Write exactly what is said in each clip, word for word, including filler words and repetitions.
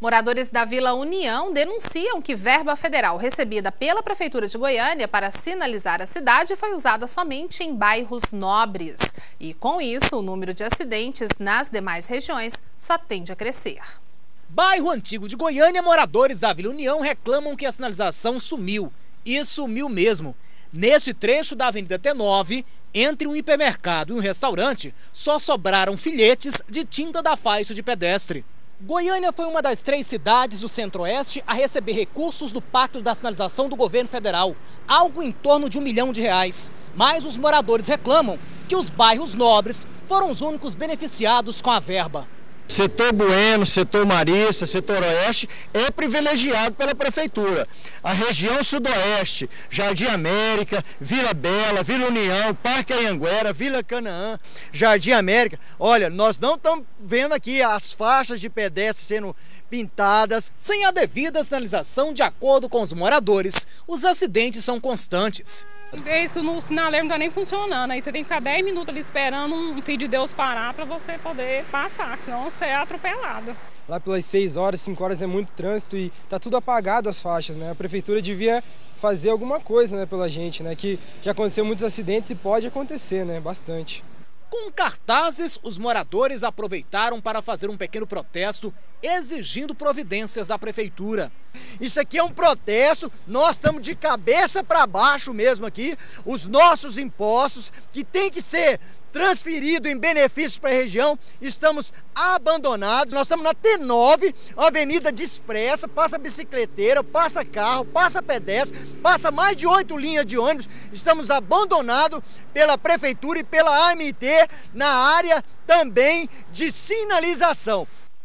Moradores da Vila União denunciam que verba federal recebida pela Prefeitura de Goiânia para sinalizar a cidade foi usada somente em bairros nobres. E com isso, o número de acidentes nas demais regiões só tende a crescer. Bairro Antigo de Goiânia, moradores da Vila União reclamam que a sinalização sumiu. E sumiu mesmo. Neste trecho da Avenida T nove, entre um hipermercado e um restaurante, só sobraram filhetes de tinta da faixa de pedestre. Goiânia foi uma das três cidades do Centro-Oeste a receber recursos do Pacto da Sinalização do governo federal, algo em torno de um milhão de reais. Mas os moradores reclamam que os bairros nobres foram os únicos beneficiados com a verba. Setor Bueno, setor Marista, setor Oeste é privilegiado pela Prefeitura. A região Sudoeste, Jardim América, Vila Bela, Vila União, Parque Anhanguera, Vila Canaã, Jardim América. Olha, nós não estamos vendo aqui as faixas de pedestre sendo pintadas. Sem a devida sinalização, de acordo com os moradores, os acidentes são constantes. É isso que o sinaleiro não está nem funcionando, aí você tem que ficar dez minutos ali esperando um filho de Deus parar para você poder passar, senão você é atropelado. Lá pelas seis horas, cinco horas é muito trânsito e tá tudo apagado as faixas, né? A prefeitura devia fazer alguma coisa, né, pela gente, né? Que já aconteceu muitos acidentes e pode acontecer, né? Bastante. Com cartazes, os moradores aproveitaram para fazer um pequeno protesto, exigindo providências da prefeitura. Isso aqui é um protesto, nós estamos de cabeça para baixo mesmo aqui, os nossos impostos que tem que ser transferido em benefícios para a região, estamos abandonados. Nós estamos na T nove, uma avenida dispersa, passa bicicleteira, passa carro, passa pedestre, passa mais de oito linhas de ônibus. Estamos abandonados pela prefeitura e pela A M T na área também de sinalização.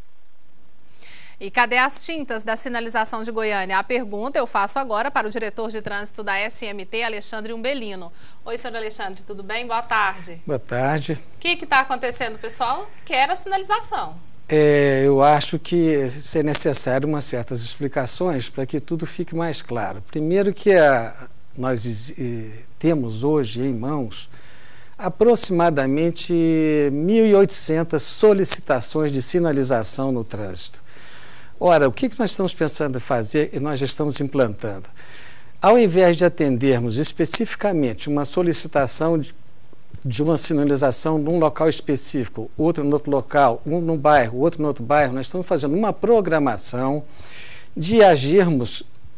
E cadê as tintas da sinalização de Goiânia? A pergunta eu faço agora para o diretor de trânsito da S M T, Alexandre Umbelino. Oi, senhor Alexandre, tudo bem? Boa tarde. Boa tarde. O que está acontecendo, pessoal? Quer a sinalização. É, eu acho que é necessário umas certas explicações para que tudo fique mais claro. Primeiro que a, nós e, temos hoje em mãos aproximadamente mil e oitocentas solicitações de sinalização no trânsito. Ora, o que nós estamos pensando em fazer e nós já estamos implantando? Ao invés de atendermos especificamente uma solicitação de, de uma sinalização num local específico, outro no outro local, um no bairro, outro no outro bairro, nós estamos fazendo uma programação de agirmos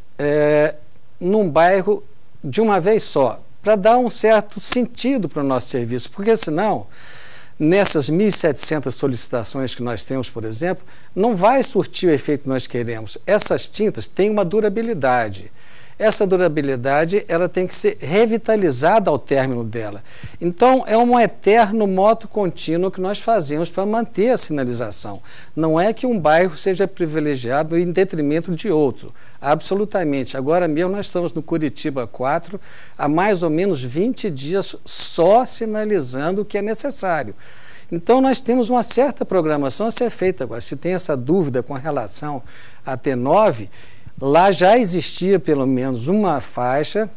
é, num bairro de uma vez só, para dar um certo sentido para o nosso serviço, porque senão, nessas mil e setecentas solicitações que nós temos, por exemplo, não vai surtir o efeito que nós queremos. Essas tintas têm uma durabilidade. Essa durabilidade ela tem que ser revitalizada ao término dela. Então, é um eterno moto contínuo que nós fazemos para manter a sinalização. Não é que um bairro seja privilegiado em detrimento de outro. Absolutamente. Agora mesmo nós estamos no Curitiba quatro, há mais ou menos vinte dias só sinalizando o que é necessário. Então, nós temos uma certa programação a ser feita. Agora, se tem essa dúvida com relação à T nove, lá já existia pelo menos uma faixa,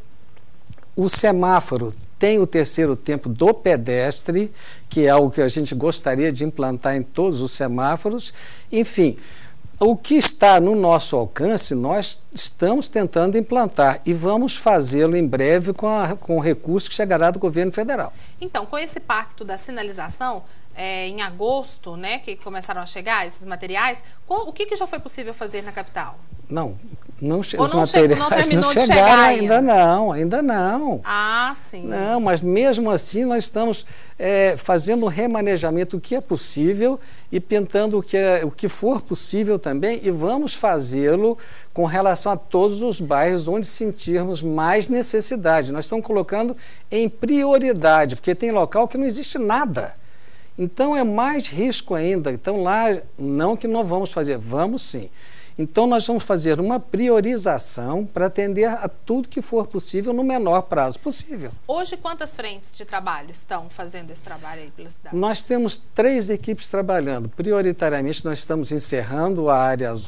o semáforo tem o terceiro tempo do pedestre, que é algo que a gente gostaria de implantar em todos os semáforos. Enfim, o que está no nosso alcance, nós estamos tentando implantar e vamos fazê-lo em breve com, a, com o recurso que chegará do governo federal. Então, com esse pacto da sinalização, é, em agosto, né, que começaram a chegar esses materiais, o que, que já foi possível fazer na capital? Não, não, Ou os não materiais chegou, não terminou não de chegaram chegar ainda, ainda não, ainda não. Ah, sim. Não, mas mesmo assim nós estamos é, fazendo um remanejamento do que é possível e pintando o que, é, o que for possível também, e vamos fazê-lo com relação a todos os bairros onde sentirmos mais necessidade. Nós estamos colocando em prioridade, porque tem local que não existe nada. Então é mais risco ainda. Então lá, não que não vamos fazer, vamos sim. Então, nós vamos fazer uma priorização para atender a tudo que for possível no menor prazo possível. Hoje, quantas frentes de trabalho estão fazendo esse trabalho aí pela cidade? Nós temos três equipes trabalhando. Prioritariamente, nós estamos encerrando a área azul,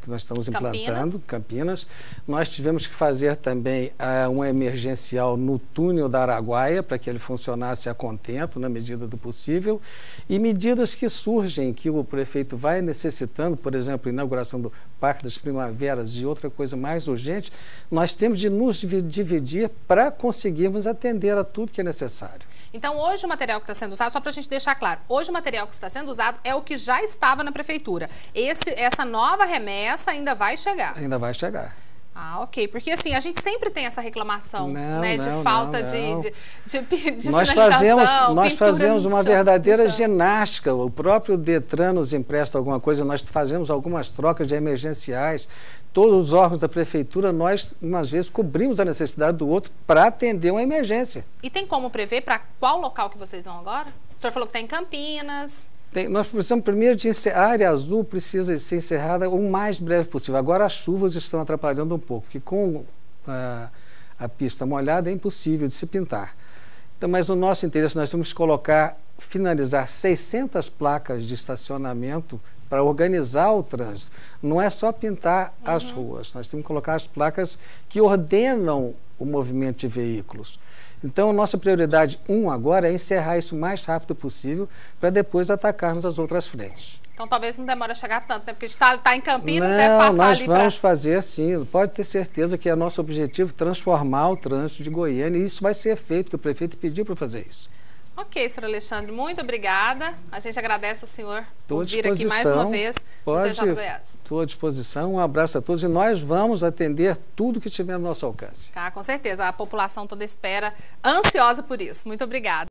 que nós estamos Campinas. implantando, Campinas. Nós tivemos que fazer também uh, uma emergencial no túnel da Araguaia, para que ele funcionasse a contento, na medida do possível. E medidas que surgem, que o prefeito vai necessitando, por exemplo, a inauguração do Parque das Primaveras e outra coisa mais urgente, nós temos de nos dividir para conseguirmos atender a tudo que é necessário. Então, hoje o material que está sendo usado, só para a gente deixar claro, hoje o material que está sendo usado é o que já estava na prefeitura. Esse, essa nova remessa ainda vai chegar. Ainda vai chegar. Ah, ok. Porque assim, a gente sempre tem essa reclamação, não, né, não, de falta não, de, de, de, de nós fazemos Nós fazemos uma verdadeira ginástica. O próprio Detran nos empresta alguma coisa, nós fazemos algumas trocas de emergenciais. Todos os órgãos da prefeitura, nós, umas vezes, cobrimos a necessidade do outro para atender uma emergência. E tem como prever para qual local que vocês vão agora? O senhor falou que está em Campinas. Tem, nós precisamos primeiro de encerrar, a área azul precisa ser encerrada o mais breve possível. Agora as chuvas estão atrapalhando um pouco, porque com a, a pista molhada é impossível de se pintar. Então, mas o nosso interesse, nós temos que colocar, finalizar seiscentas placas de estacionamento para organizar o trânsito. Não é só pintar uhum. as ruas, nós temos que colocar as placas que ordenam o movimento de veículos. Então, nossa prioridade um agora é encerrar isso o mais rápido possível para depois atacarmos as outras frentes. Então, talvez não demore a chegar tanto, né? Porque a gente está tá em Campinas, não, deve passar nós ali vamos pra... fazer sim. Pode ter certeza que é nosso objetivo transformar o trânsito de Goiânia e isso vai ser feito, que o prefeito pediu para fazer isso. Ok, senhor Alexandre, muito obrigada. A gente agradece ao senhor por vir aqui mais disposição. uma vez no T J Goiás. Estou à disposição, um abraço a todos e nós vamos atender tudo que tiver no nosso alcance. Ah, com certeza, a população toda espera, ansiosa por isso. Muito obrigada.